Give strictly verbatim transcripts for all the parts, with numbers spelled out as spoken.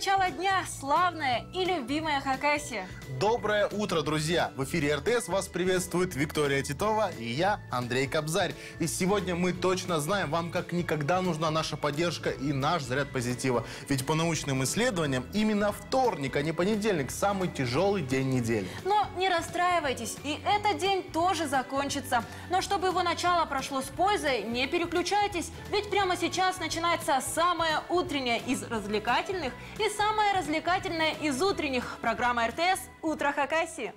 начало дня, славная и любимая Хакасия. Доброе утро, друзья! В эфире эр тэ эс вас приветствует Виктория Титова и я, Андрей Кобзарь. И сегодня мы точно знаем, вам как никогда нужна наша поддержка и наш заряд позитива. Ведь по научным исследованиям именно вторник, а не понедельник, самый тяжелый день недели. Но не расстраивайтесь, и этот день тоже закончится. Но чтобы его начало прошло с пользой, не переключайтесь, ведь прямо сейчас начинается самое утреннее из развлекательных и самое развлекательное из утренних. Программа эр тэ эс «Утро Хакасии».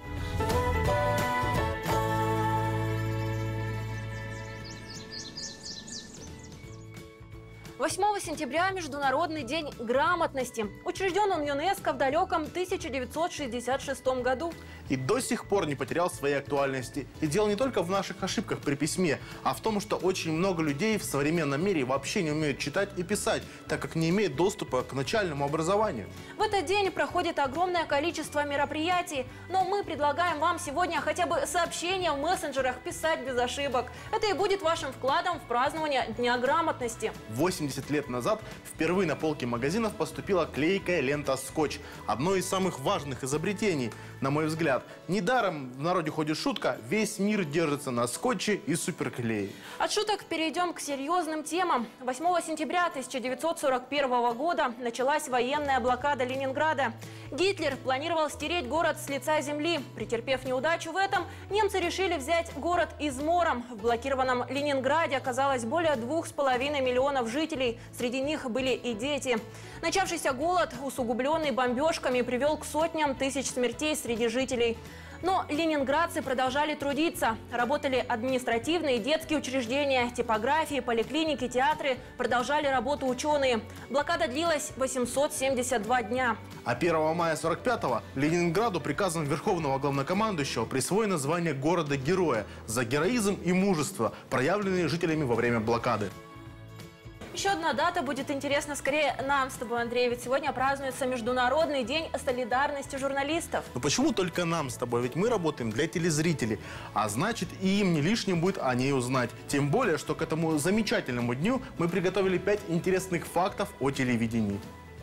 восьмого сентября – Международный день грамотности. Учрежден он ЮНЕСКО в далеком тысяча девятьсот шестьдесят шестом году. И до сих пор не потерял своей актуальности. И дело не только в наших ошибках при письме, а в том, что очень много людей в современном мире вообще не умеют читать и писать, так как не имеют доступа к начальному образованию. В этот день проходит огромное количество мероприятий, но мы предлагаем вам сегодня хотя бы сообщения в мессенджерах писать без ошибок. Это и будет вашим вкладом в празднование Дня грамотности. восемьдесят лет назад впервые на полке магазинов поступила клейкая лента «Скотч». Одно из самых важных изобретений, на мой взгляд. Недаром в народе ходит шутка: весь мир держится на скотче и суперклее. От шуток перейдем к серьезным темам. восьмого сентября тысяча девятьсот сорок первого года началась военная блокада Ленинграда. Гитлер планировал стереть город с лица земли. Претерпев неудачу в этом, немцы решили взять город измором. В блокированном Ленинграде оказалось более двух с половиной миллионов жителей. Среди них были и дети. Начавшийся голод, усугубленный бомбежками, привел к сотням тысяч смертей среди жителей. Но ленинградцы продолжали трудиться. Работали административные и детские учреждения, типографии, поликлиники, театры. Продолжали работу ученые. Блокада длилась восемьсот семьдесят два дня. А первого мая сорок пятого Ленинграду приказом Верховного Главнокомандующего присвоено звание города-героя за героизм и мужество, проявленные жителями во время блокады. Еще одна дата будет интересна скорее нам с тобой, Андрей, ведь сегодня празднуется Международный день солидарности журналистов. Но почему только нам с тобой? Ведь мы работаем для телезрителей, а значит и им не лишним будет о ней узнать. Тем более, что к этому замечательному дню мы приготовили пять интересных фактов о телевидении.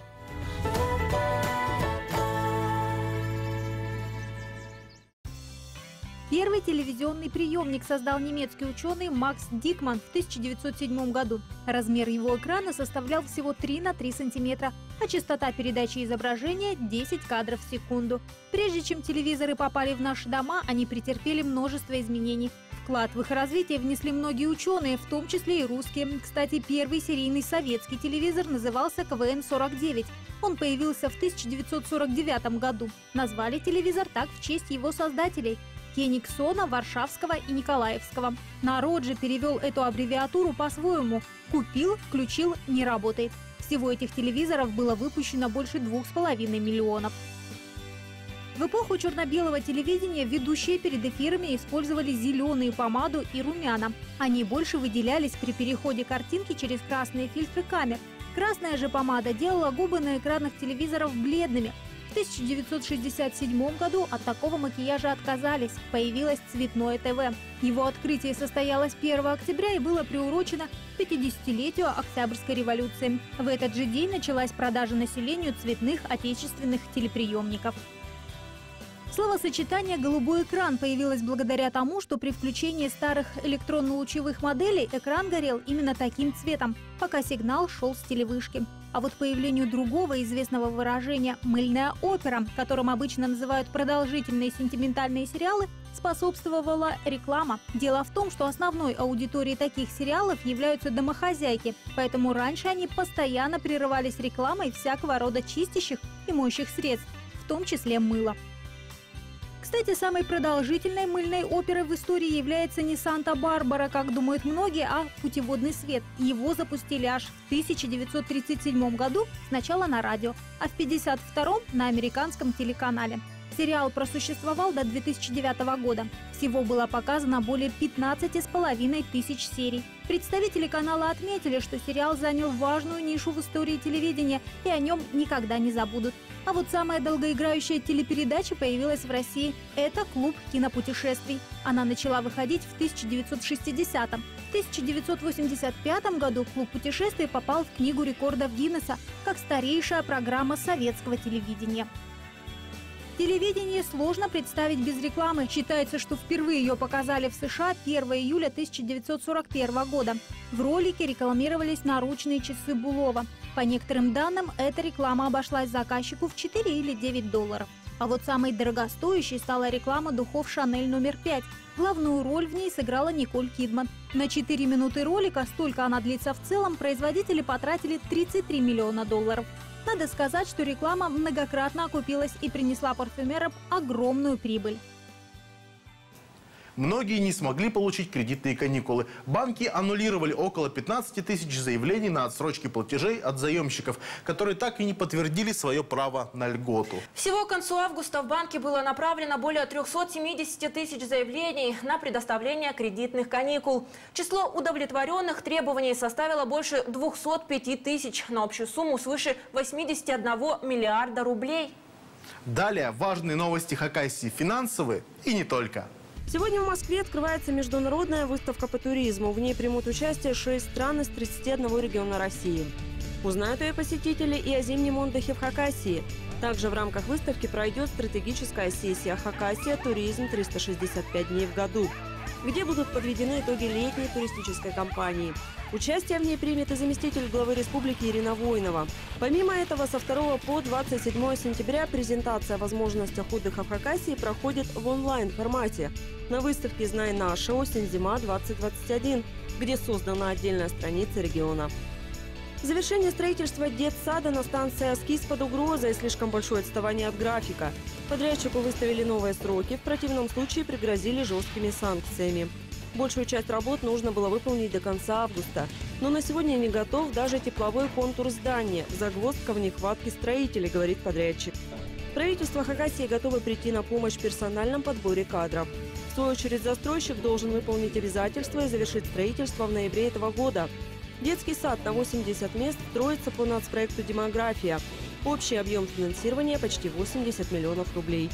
Первый телевизионный приемник создал немецкий ученый Макс Дикман в тысяча девятьсот седьмом году. Размер его экрана составлял всего три на три сантиметра, а частота передачи изображения – десять кадров в секунду. Прежде чем телевизоры попали в наши дома, они претерпели множество изменений. Вклад в их развитие внесли многие ученые, в том числе и русские. Кстати, первый серийный советский телевизор назывался ка вэ эн сорок девять. Он появился в тысяча девятьсот сорок девятом году. Назвали телевизор так в честь его создателей – Кенигсона, Варшавского и Николаевского. Народ же перевел эту аббревиатуру по-своему. Купил, включил, не работает. Всего этих телевизоров было выпущено больше двух с половиной миллионов. В эпоху черно-белого телевидения ведущие перед эфирами использовали зеленую помаду и румяна. Они больше выделялись при переходе картинки через красные фильтры камер. Красная же помада делала губы на экранах телевизоров бледными. В тысяча девятьсот шестьдесят седьмом году от такого макияжа отказались. Появилось цветное тэ вэ. Его открытие состоялось первого октября и было приурочено к пятидесятилетию Октябрьской революции. В этот же день началась продажа населению цветных отечественных телеприемников. Словосочетание «голубой экран» появилось благодаря тому, что при включении старых электронно-лучевых моделей экран горел именно таким цветом, пока сигнал шел с телевышки. А вот появлению другого известного выражения «мыльная опера», которым обычно называют продолжительные сентиментальные сериалы, способствовала реклама. Дело в том, что основной аудиторией таких сериалов являются домохозяйки, поэтому раньше они постоянно прерывались рекламой всякого рода чистящих и моющих средств, в том числе мыла. Кстати, самой продолжительной мыльной оперой в истории является не «Санта-Барбара», как думают многие, а «Путеводный свет». Его запустили аж в тысяча девятьсот тридцать седьмом году, сначала на радио, а в пятьдесят втором на американском телеканале. Сериал просуществовал до две тысячи девятого года. Всего было показано более пятнадцати с половиной тысяч серий. Представители канала отметили, что сериал занял важную нишу в истории телевидения, и о нем никогда не забудут. А вот самая долгоиграющая телепередача появилась в России. Это «Клуб кинопутешествий». Она начала выходить в тысяча девятьсот шестидесятом. В тысяча девятьсот восемьдесят пятом году «Клуб путешествий» попал в Книгу рекордов Гиннесса как старейшая программа советского телевидения. Телевидение сложно представить без рекламы. Считается, что впервые ее показали в США первого июля тысяча девятьсот сорок первого года. В ролике рекламировались наручные часы Булова. По некоторым данным, эта реклама обошлась заказчику в четыре или девять долларов. А вот самой дорогостоящей стала реклама духов «Шанель номер пять». Главную роль в ней сыграла Николь Кидман. На четыре минуты ролика, столько она длится в целом, производители потратили тридцать три миллиона долларов. Надо сказать, что реклама многократно окупилась и принесла парфюмерам огромную прибыль. Многие не смогли получить кредитные каникулы. Банки аннулировали около пятнадцати тысяч заявлений на отсрочки платежей от заемщиков, которые так и не подтвердили свое право на льготу. Всего к концу августа в банки было направлено более трёхсот семидесяти тысяч заявлений на предоставление кредитных каникул. Число удовлетворенных требований составило больше двухсот пяти тысяч на общую сумму свыше восьмидесяти одного миллиарда рублей. Далее важные новости Хакасии, финансовые и не только. Сегодня в Москве открывается международная выставка по туризму. В ней примут участие шесть стран из тридцати одного региона России. Узнают ее посетители и о зимнем отдыхе в Хакасии. Также в рамках выставки пройдет стратегическая сессия «Хакасия. Туризм триста шестьдесят пять дней в году», где будут подведены итоги летней туристической кампании. Участие в ней примет и заместитель главы республики Ирина Войнова. Помимо этого, со второго по двадцать седьмое сентября презентация о возможностях отдыха в Хакасии проходит в онлайн-формате на выставке «Знай наше. Осень-зима-двадцать двадцать один», где создана отдельная страница региона. Завершение строительства детсада на станции Аскиз под угрозой, слишком большое отставание от графика. Подрядчику выставили новые сроки, в противном случае пригрозили жесткими санкциями. Большую часть работ нужно было выполнить до конца августа. Но на сегодня не готов даже тепловой контур здания. Загвоздка в нехватке строителей, говорит подрядчик. Правительство Хакасии готово прийти на помощь в персональном подборе кадров. В свою очередь, застройщик должен выполнить обязательства и завершить строительство в ноябре этого года. Детский сад на восемьдесят мест строится по нацпроекту «Демография». Общий объем финансирования почти восемьдесят миллионов рублей.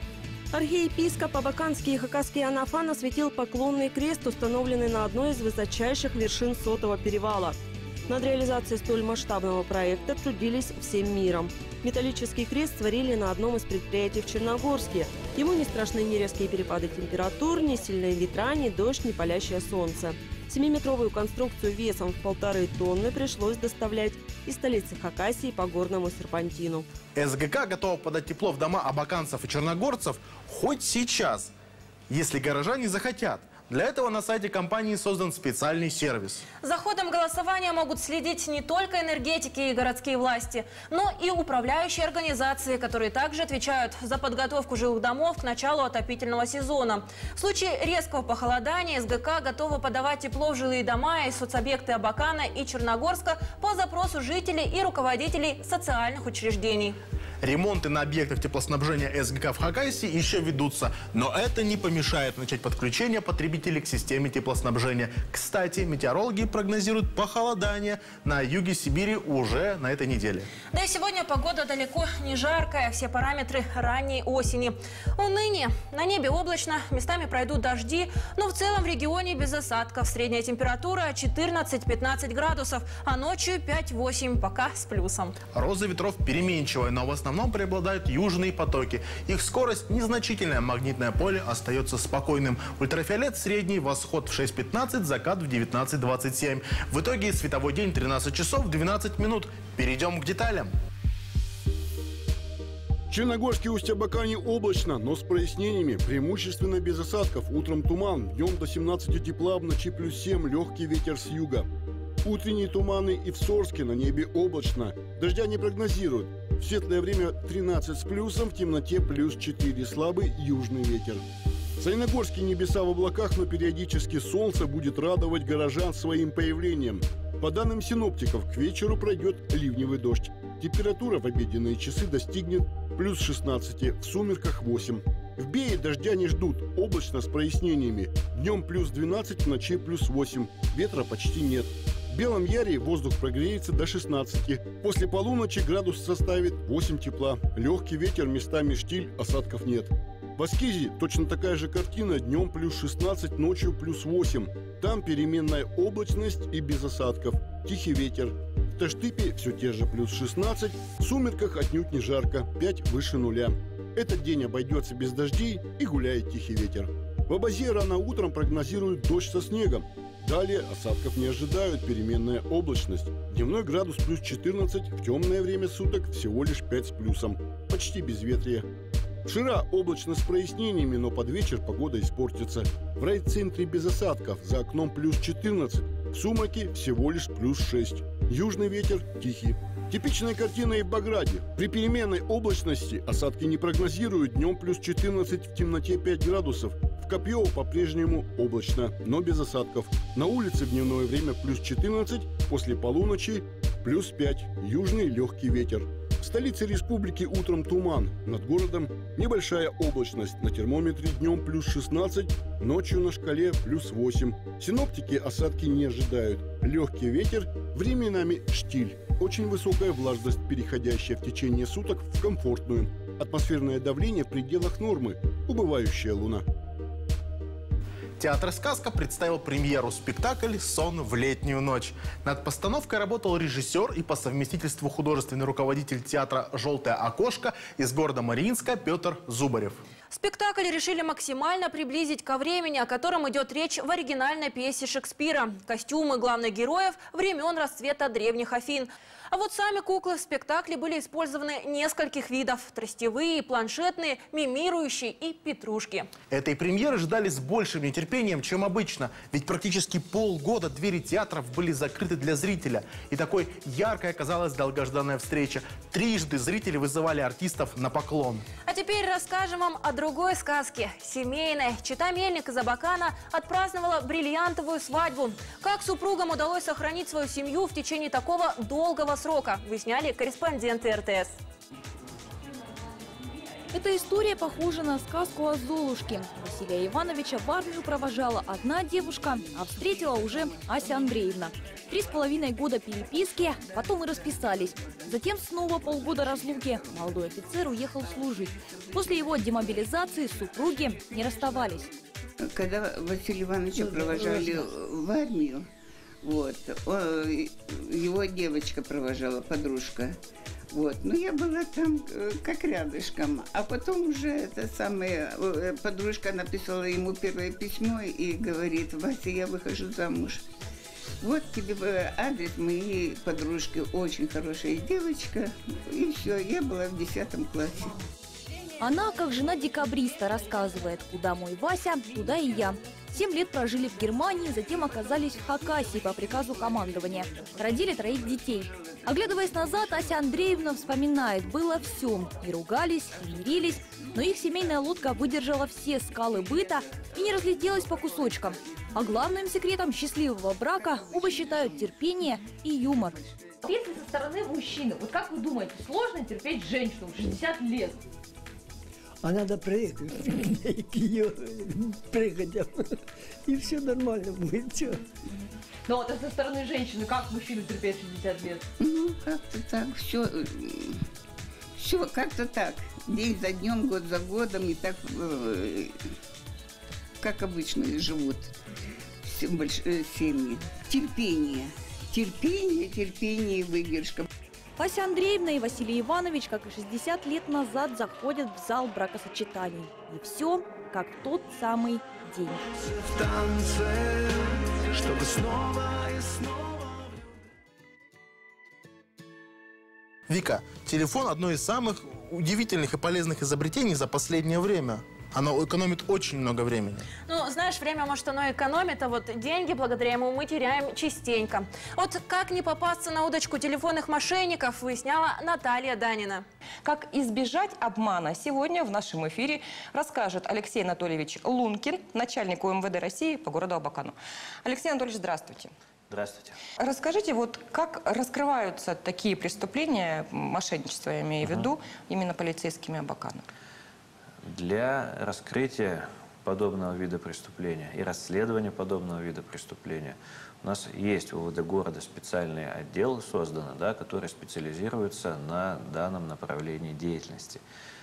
Архиепископ Абаканский и Хакасский Анафан осветил поклонный крест, установленный на одной из высочайших вершин Сотого перевала. Над реализацией столь масштабного проекта трудились всем миром. Металлический крест сварили на одном из предприятий в Черногорске. Ему не страшны ни резкие перепады температур, ни сильные ветра, ни дождь, ни палящее солнце. Семиметровую конструкцию весом в полторы тонны пришлось доставлять из столицы Хакасии по горному серпантину. СГК готова подать тепло в дома абаканцев и черногорцев хоть сейчас, если горожане захотят. Для этого на сайте компании создан специальный сервис. За ходом голосования могут следить не только энергетики и городские власти, но и управляющие организации, которые также отвечают за подготовку жилых домов к началу отопительного сезона. В случае резкого похолодания СГК готова подавать тепло в жилые дома и соцобъекты Абакана и Черногорска по запросу жителей и руководителей социальных учреждений. Ремонты на объектах теплоснабжения СГК в Хакасии еще ведутся, но это не помешает начать подключение потребителей к системе теплоснабжения. Кстати, метеорологи прогнозируют похолодание на юге Сибири уже на этой неделе. Да и сегодня погода далеко не жаркая, все параметры ранней осени. Уныние. На небе облачно, местами пройдут дожди, но в целом в регионе без осадков. Средняя температура четырнадцать-пятнадцать градусов, а ночью пять-восемь, пока с плюсом. Роза ветров переменчивая, но в основном В основном преобладают южные потоки. Их скорость незначительная, магнитное поле остается спокойным. Ультрафиолет средний, восход в шесть пятнадцать, закат в девятнадцать двадцать семь. В итоге световой день тринадцать часов двенадцать минут. Перейдем к деталям. Черногорский Усть-Абакане облачно, но с прояснениями. Преимущественно без осадков. Утром туман, днем до семнадцати тепла, в ночи плюс семь, легкий ветер с юга. Утренние туманы и в Сорске, на небе облачно. Дождя не прогнозируют. В светлое время тринадцать с плюсом, в темноте плюс четыре, слабый южный ветер. Саяногорские небеса в облаках, но периодически солнце будет радовать горожан своим появлением. По данным синоптиков, к вечеру пройдет ливневый дождь. Температура в обеденные часы достигнет плюс шестнадцати, в сумерках восемь. В Бее дождя не ждут, облачно с прояснениями. Днем плюс двенадцать, в ночи плюс восемь. Ветра почти нет. В Белом Яре воздух прогреется до шестнадцати. После полуночи градус составит восемь тепла. Легкий ветер, местами штиль, осадков нет. В Аскизе точно такая же картина. Днем плюс шестнадцать, ночью плюс восемь. Там переменная облачность и без осадков. Тихий ветер. В Таштыпе все те же плюс шестнадцать. В сумерках отнюдь не жарко, пять выше нуля. Этот день обойдется без дождей и гуляет тихий ветер. В Абазе рано утром прогнозируют дождь со снегом. Далее осадков не ожидают, переменная облачность. Дневной градус плюс четырнадцать, в темное время суток всего лишь пять с плюсом. Почти безветрие. В Шира облачно с прояснениями, но под вечер погода испортится. В райцентре без осадков, за окном плюс четырнадцать, в Сумаке всего лишь плюс шесть. Южный ветер тихий. Типичная картина и в Баграде. При переменной облачности осадки не прогнозируют, днем плюс четырнадцать, в темноте пять градусов. В Копьево по-прежнему облачно, но без осадков. На улице в дневное время плюс четырнадцать, после полуночи плюс пять, южный легкий ветер. В столице республики утром туман, над городом небольшая облачность, на термометре днем плюс шестнадцать, ночью на шкале плюс восемь. Синоптики осадки не ожидают, легкий ветер, временами штиль. Очень высокая влажность, переходящая в течение суток в комфортную. Атмосферное давление в пределах нормы, убывающая луна. Театр «Сказка» представил премьеру спектакль «Сон в летнюю ночь». Над постановкой работал режиссер и по совместительству художественный руководитель театра «Желтое окошко» из города Мариинска Петр Зубарев. Спектакль решили максимально приблизить ко времени, о котором идет речь в оригинальной пьесе Шекспира. Костюмы главных героев времен расцвета древних Афин. А вот сами куклы в спектакле были использованы нескольких видов. Тростевые, планшетные, мимирующие и петрушки. Этой премьеры ждали с большим нетерпением, чем обычно. Ведь практически полгода двери театров были закрыты для зрителя. И такой яркой оказалась долгожданная встреча. Трижды зрители вызывали артистов на поклон. А теперь расскажем вам о другой сказке. Семейной. Чета Мельник из Абакана отпраздновала бриллиантовую свадьбу. Как супругам удалось сохранить свою семью в течение такого долгого срока, выясняли корреспонденты эр тэ эс. Эта история похожа на сказку о Золушке. Василия Ивановича в армию провожала одна девушка, а встретила уже Ася Андреевна. Три с половиной года переписки, потом и расписались. Затем снова полгода разлуки. Молодой офицер уехал служить. После его демобилизации супруги не расставались. Когда Василия Ивановича провожали в армию, вот, его девочка провожала, подружка. Вот. Но я была там как рядышком. А потом уже эта самая подружка написала ему первое письмо и говорит: Вася, я выхожу замуж. Вот тебе адрес моей подружки, очень хорошая девочка. И все, я была в десятом классе. Она, как жена декабриста, рассказывает: куда мой Вася, туда и я. Семь лет прожили в Германии, затем оказались в Хакасии по приказу командования. Родили троих детей. Оглядываясь назад, Ася Андреевна вспоминает: было все. И ругались, и мирились, но их семейная лодка выдержала все скалы быта и не разлетелась по кусочкам. А главным секретом счастливого брака оба считают терпение и юмор. Если со стороны мужчины, вот как вы думаете, сложно терпеть женщину в шестьдесят лет? А надо приехать к ее прыгать, и все нормально будет. Все. Но вот со стороны женщины, как мужчину терпеть шестьдесят лет? Ну, как-то так, все, все как-то так. День за днем, год за годом, и так, как обычно, живут большие семьи. Терпение, терпение, терпение и выдержка. Ася Андреевна и Василий Иванович, как и шестьдесят лет назад, заходят в зал бракосочетаний. И все, как тот самый день. В танце, чтобы снова и снова... Вика, телефон – одно из самых удивительных и полезных изобретений за последнее время. Оно экономит очень много времени. Ну, знаешь, время, может, оно экономит, а вот деньги благодаря ему мы теряем частенько. Вот как не попасться на удочку телефонных мошенников, выясняла Наталья Данина. Как избежать обмана, сегодня в нашем эфире расскажет Алексей Анатольевич Лункин, начальник о эм вэ дэ России по городу Абакану. Алексей Анатольевич, здравствуйте. Здравствуйте. Расскажите, вот как раскрываются такие преступления, мошенничество, я имею в виду, угу. именно полицейскими Абакана? Для раскрытия подобного вида преступления и расследования подобного вида преступления у нас есть в УВД города специальный отдел создан, да, который специализируется на данном направлении деятельности.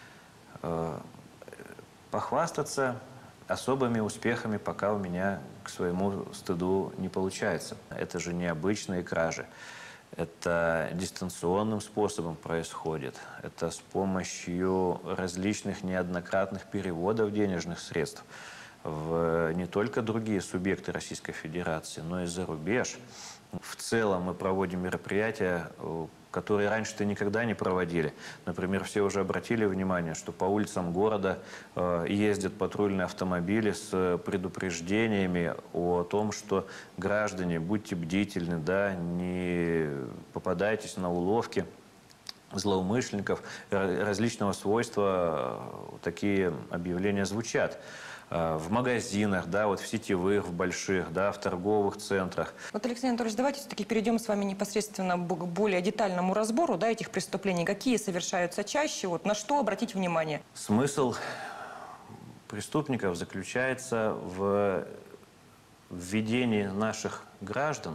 Похвастаться особыми успехами пока у меня, к своему стыду, не получается. Это же не обычные кражи. Это дистанционным способом происходит. Это с помощью различных неоднократных переводов денежных средств в не только другие субъекты Российской Федерации, но и за рубеж. В целом мы проводим мероприятия, которые раньше-то никогда не проводили. Например, все уже обратили внимание, что по улицам города э, ездят патрульные автомобили с предупреждениями о том, что граждане, будьте бдительны, да, не попадайтесь на уловки злоумышленников. Различного свойства такие объявления звучат. В магазинах, да, вот в сетевых, в больших, да, в торговых центрах. Вот, Алексей Анатольевич, давайте все-таки перейдем с вами непосредственно к более детальному разбору, да, этих преступлений. Какие совершаются чаще, вот, на что обратить внимание? Смысл преступников заключается в введении наших граждан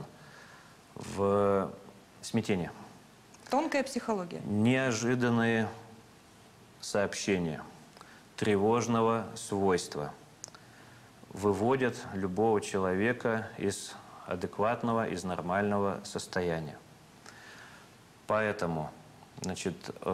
в смятение. Тонкая психология. Неожиданные сообщения тревожного свойства выводят любого человека из адекватного, из нормального состояния. Поэтому, значит,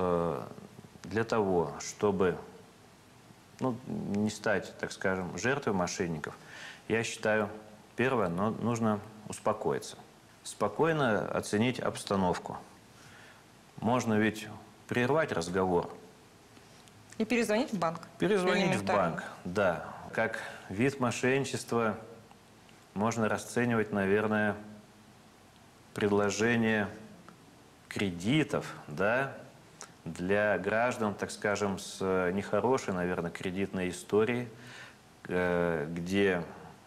для того, чтобы, ну, не стать, так скажем, жертвой мошенников, я считаю, первое, но нужно успокоиться. Спокойно оценить обстановку. Можно ведь прервать разговор. И перезвонить в банк. Перезвонить в банк, да. Как вид мошенничества можно расценивать, наверное, предложение кредитов, да, для граждан, так скажем, с нехорошей, наверное, кредитной историей, где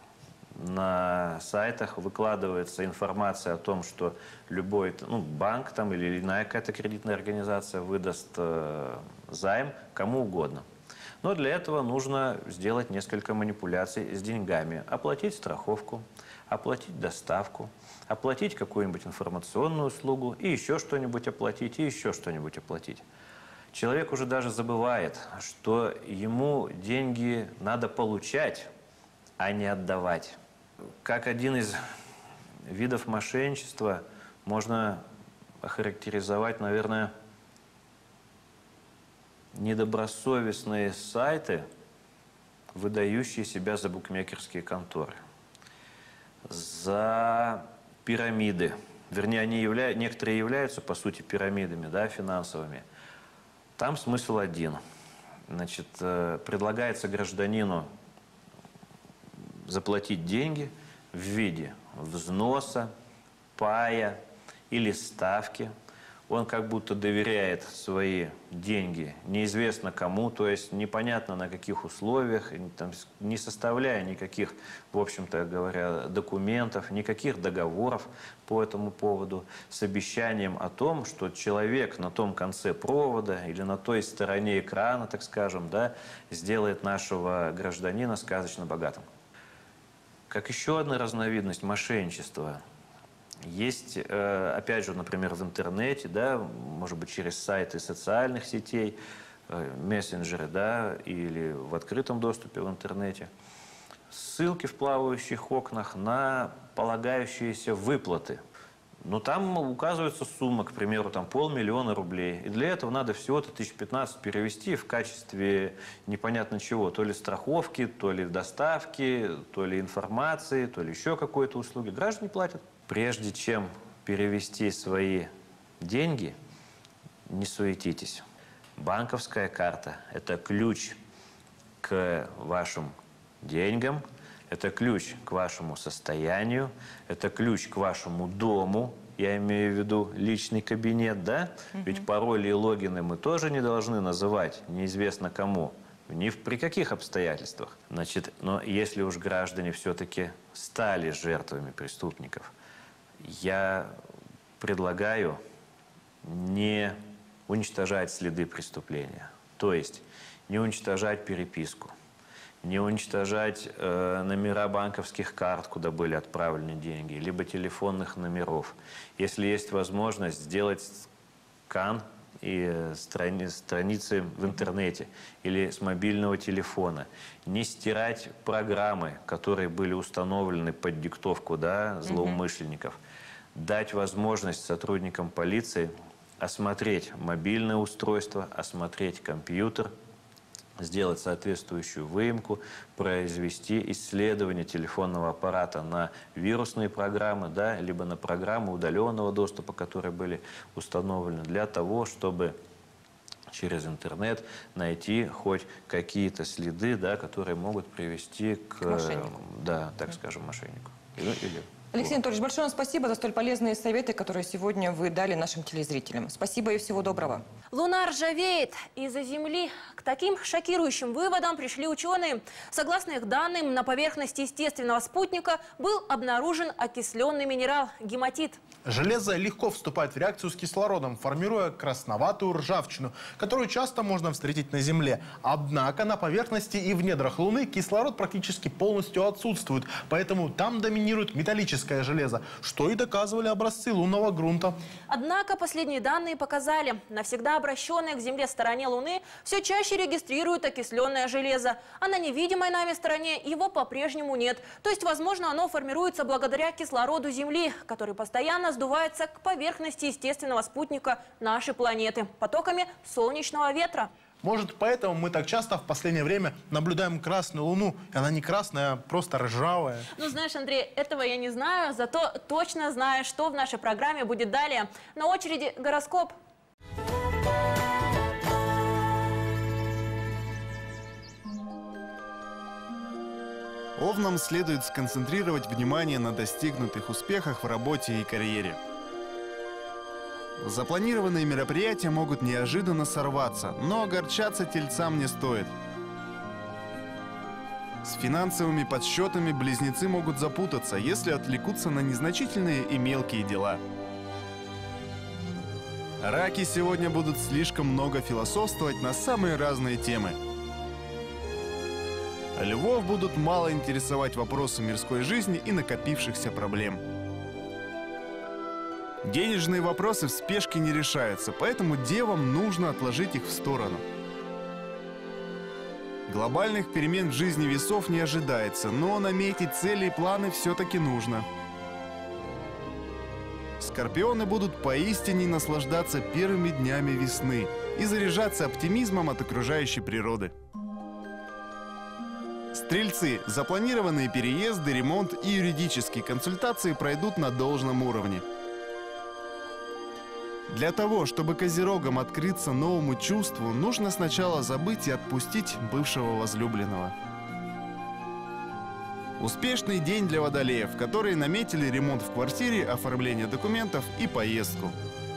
на сайтах выкладывается информация о том, что любой, ну, банк там или иная какая-то кредитная организация выдаст э, займ кому угодно. Но для этого нужно сделать несколько манипуляций с деньгами. Оплатить страховку, оплатить доставку, оплатить какую-нибудь информационную услугу и еще что-нибудь оплатить, и еще что-нибудь оплатить. Человек уже даже забывает, что ему деньги надо получать, а не отдавать. Как один из видов мошенничества можно охарактеризовать, наверное, недобросовестные сайты, выдающие себя за букмекерские конторы, за пирамиды. Вернее, они явля... некоторые являются, по сути, пирамидами, да, финансовыми. Там смысл один. Значит, предлагается гражданину заплатить деньги в виде взноса, пая или ставки. Он как будто доверяет свои деньги неизвестно кому, то есть непонятно на каких условиях, там, не составляя никаких, в общем-то говоря, документов, никаких договоров по этому поводу, с обещанием о том, что человек на том конце провода или на той стороне экрана, так скажем, да, сделает нашего гражданина сказочно богатым. Как еще одна разновидность мошенничества есть, опять же, например, в интернете, да, может быть, через сайты социальных сетей, мессенджеры, да, или в открытом доступе в интернете, ссылки в плавающих окнах на полагающиеся выплаты. Но там указывается сумма, к примеру, там полмиллиона рублей. И для этого надо всего-то тысяч пятнадцать перевести в качестве непонятно чего. То ли страховки, то ли доставки, то ли информации, то ли еще какой-то услуги. Граждане платят. Прежде чем перевести свои деньги, не суетитесь. Банковская карта – это ключ к вашим деньгам, это ключ к вашему состоянию, это ключ к вашему дому, я имею в виду личный кабинет, да? Mm-hmm. Ведь пароли и логины мы тоже не должны называть неизвестно кому, ни в, при каких обстоятельствах. Значит, но если уж граждане все-таки стали жертвами преступников, я предлагаю не уничтожать следы преступления. То есть не уничтожать переписку, не уничтожать э, номера банковских карт, куда были отправлены деньги, либо телефонных номеров. Если есть возможность, сделать скан и страни, страницы в интернете или с мобильного телефона. Не стирать программы, которые были установлены под диктовку, да, злоумышленников. Mm-hmm. Дать возможность сотрудникам полиции осмотреть мобильное устройство, осмотреть компьютер, сделать соответствующую выемку, произвести исследование телефонного аппарата на вирусные программы, да, либо на программы удаленного доступа, которые были установлены, для того, чтобы через интернет найти хоть какие-то следы, да, которые могут привести к, к да, так скажем, мошеннику. Или, или Алексей Анатольевич, большое вам спасибо за столь полезные советы, которые сегодня вы дали нашим телезрителям. Спасибо и всего доброго. Луна ржавеет. Из-за Земли к таким шокирующим выводам пришли ученые. Согласно их данным, на поверхности естественного спутника был обнаружен окисленный минерал – гематит. Железо легко вступает в реакцию с кислородом, формируя красноватую ржавчину, которую часто можно встретить на Земле. Однако на поверхности и в недрах Луны кислород практически полностью отсутствует, поэтому там доминирует металлическое железо, что и доказывали образцы лунного грунта. Однако последние данные показали, навсегда обращенные к Земле стороне Луны все чаще регистрируют окисленное железо, а на невидимой нами стороне его по-прежнему нет. То есть, возможно, оно формируется благодаря кислороду Земли, который постоянно сдувается к поверхности естественного спутника нашей планеты потоками солнечного ветра. Может, поэтому мы так часто в последнее время наблюдаем красную Луну. И она не красная, а просто ржавая. Ну, знаешь, Андрей, этого я не знаю, зато точно знаю, что в нашей программе будет далее. На очереди гороскоп. Овнам следует сконцентрировать внимание на достигнутых успехах в работе и карьере. Запланированные мероприятия могут неожиданно сорваться, но огорчаться тельцам не стоит. С финансовыми подсчетами близнецы могут запутаться, если отвлекутся на незначительные и мелкие дела. Раки сегодня будут слишком много философствовать на самые разные темы. Львов будут мало интересовать вопросы мирской жизни и накопившихся проблем. Денежные вопросы в спешке не решаются, поэтому девам нужно отложить их в сторону. Глобальных перемен в жизни весов не ожидается, но наметить цели и планы все-таки нужно. Скорпионы будут поистине наслаждаться первыми днями весны и заряжаться оптимизмом от окружающей природы. Стрельцы, запланированные переезды, ремонт и юридические консультации пройдут на должном уровне. Для того, чтобы козерогам открыться новому чувству, нужно сначала забыть и отпустить бывшего возлюбленного. Успешный день для водолеев, которые наметили ремонт в квартире, оформление документов и поездку.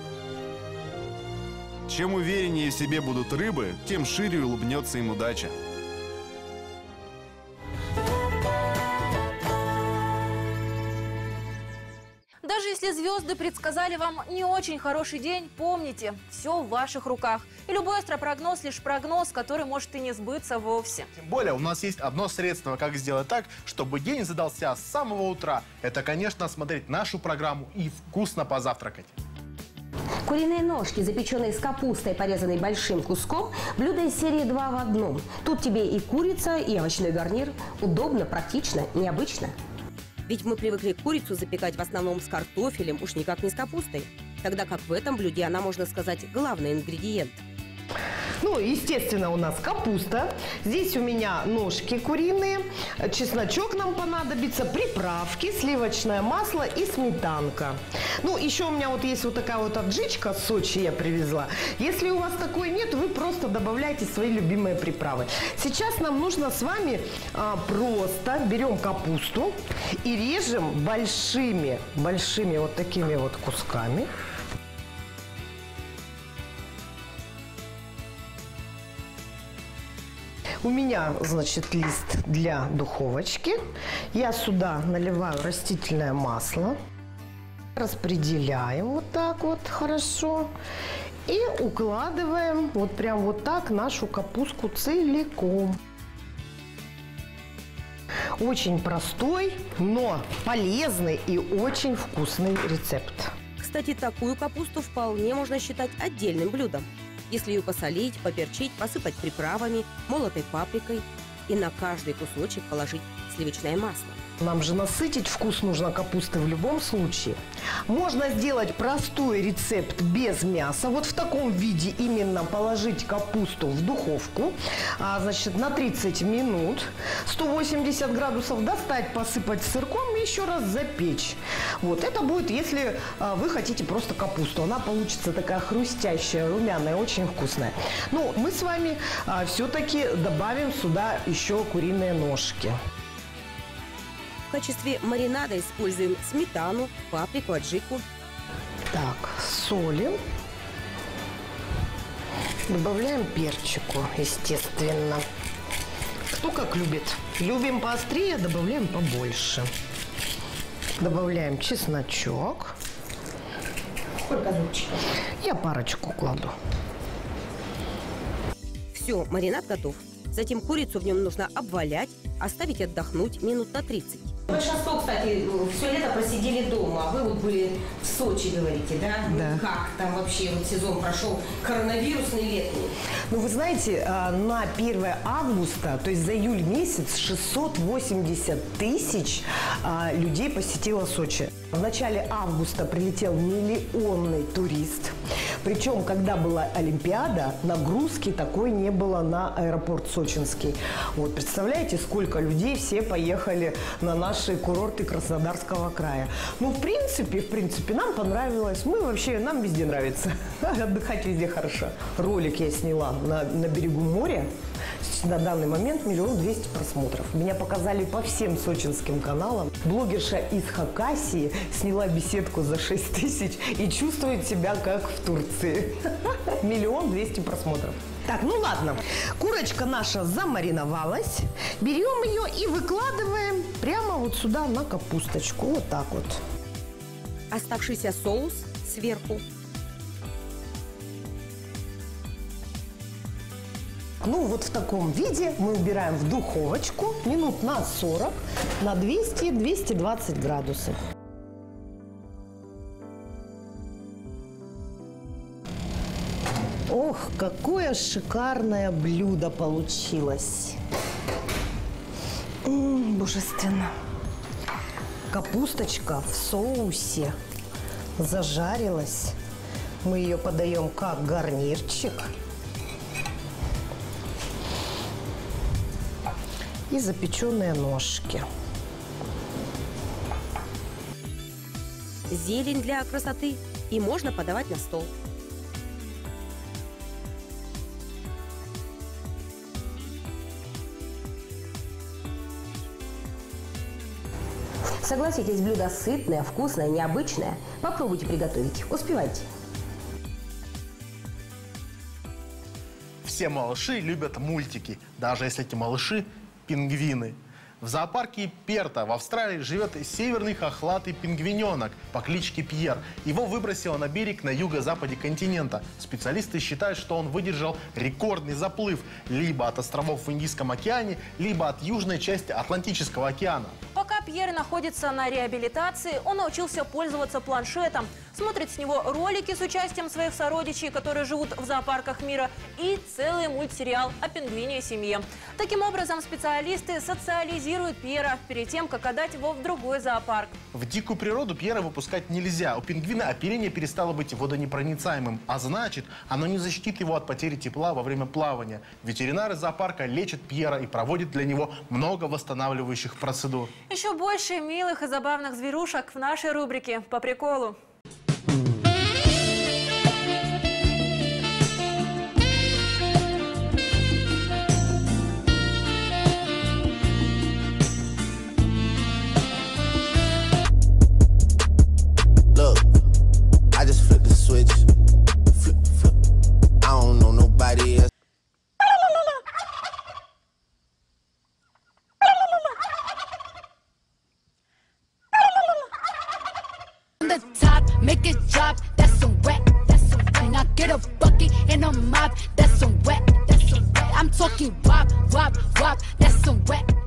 Чем увереннее в себе будут рыбы, тем шире улыбнется им удача. Даже если звезды предсказали вам не очень хороший день, помните, все в ваших руках. И любой астропрогноз лишь прогноз, который может и не сбыться вовсе. Тем более у нас есть одно средство, как сделать так, чтобы день задался с самого утра. Это, конечно, смотреть нашу программу и вкусно позавтракать. Куриные ножки, запеченные с капустой, порезанные большим куском. Блюдо из серии два в одном. Тут тебе и курица, и овощной гарнир. Удобно, практично, необычно. Ведь мы привыкли курицу запекать в основном с картофелем, уж никак не с капустой. Тогда как в этом блюде она, можно сказать, главный ингредиент. Ну, естественно, у нас капуста. Здесь у меня ножки куриные. Чесночок нам понадобится, приправки, сливочное масло и сметанка. Ну, еще у меня вот есть вот такая вот аджичка, с Сочи я привезла. Если у вас такой нет, вы просто добавляйте свои любимые приправы. Сейчас нам нужно с вами а, просто берем капусту и режем большими, большими вот такими вот кусками. У меня, значит, лист для духовочки. Я сюда наливаю растительное масло. Распределяем вот так вот хорошо. И укладываем вот прям вот так нашу капустку целиком. Очень простой, но полезный и очень вкусный рецепт. Кстати, такую капусту вполне можно считать отдельным блюдом. Если ее посолить, поперчить, посыпать приправами, молотой паприкой и на каждый кусочек положить сливочное масло. Нам же насытить вкус нужно капусты в любом случае. Можно сделать простой рецепт без мяса. Вот в таком виде именно положить капусту в духовку, а, значит, на тридцать минут, сто восемьдесят градусов, достать, посыпать сырком и еще раз запечь. Вот это будет, если а, вы хотите просто капусту. Она получится такая хрустящая, румяная, очень вкусная. Но мы с вами а, все-таки добавим сюда еще куриные ножки. В качестве маринада используем сметану, паприку, аджику. Так, солим. Добавляем перчику, естественно. Кто как любит. Любим поострее, добавляем побольше. Добавляем чесночок. Сколько зубчиков? Я парочку кладу. Все, маринад готов. Затем курицу в нем нужно обвалять, оставить отдохнуть минут на тридцать. Большинство, кстати, все лето просидели дома. Вы вот были в Сочи, говорите, да? Да. Как там вообще вот сезон прошел, коронавирусный летний? Ну, вы знаете, на первое августа, то есть за июль месяц, шестьсот восемьдесят тысяч людей посетило Сочи. В начале августа прилетел миллионный турист. Причем, когда была Олимпиада, нагрузки такой не было на аэропорт сочинский. Вот, представляете, сколько людей все поехали на наши курорты Краснодарского края. Ну, в принципе, в принципе, нам понравилось. Мы вообще, нам везде нравится. Отдыхать везде хорошо. Ролик я сняла на, на берегу моря. На данный момент миллион двести просмотров. Меня показали по всем сочинским каналам. Блогерша из Хакасии сняла беседку за шесть тысяч и чувствует себя как в Турции. Миллион двести просмотров. Так, ну ладно. Курочка наша замариновалась. Берем ее и выкладываем прямо вот сюда на капусточку. Вот так вот. Оставшийся соус сверху. Ну, вот в таком виде мы убираем в духовочку минут на сорок на двести — двести двадцать градусов. Ох, какое шикарное блюдо получилось. М-м, божественно. Капусточка в соусе зажарилась. Мы ее подаем как гарнирчик. И запеченные ножки. Зелень для красоты. И можно подавать на стол. Согласитесь, блюдо сытное, вкусное, необычное. Попробуйте приготовить. Успевайте. Все малыши любят мультики, даже если эти малыши пингвины. В зоопарке Перта в Австралии живет северный хохлатый пингвиненок по кличке Пьер. Его выбросило на берег на юго-западе континента. Специалисты считают, что он выдержал рекордный заплыв либо от островов в Индийском океане, либо от южной части Атлантического океана. Пока Пьер находится на реабилитации, он научился пользоваться планшетом, смотрит с него ролики с участием своих сородичей, которые живут в зоопарках мира, и целый мультсериал о пингвине и семье. Таким образом, специалисты социализируют Пьера перед тем, как отдать его в другой зоопарк. В дикую природу Пьера выпускать нельзя. У пингвина оперение перестало быть водонепроницаемым, а значит, оно не защитит его от потери тепла во время плавания. Ветеринары зоопарка лечат Пьера и проводят для него много восстанавливающих процедур. Еще больше милых и забавных зверушек в нашей рубрике «По приколу». the top, make it drop. That's some wet, that's some wet. Now get a bucket and a mop. That's some wet, that's some wet. I'm talking wop, wop, wop. That's some wet.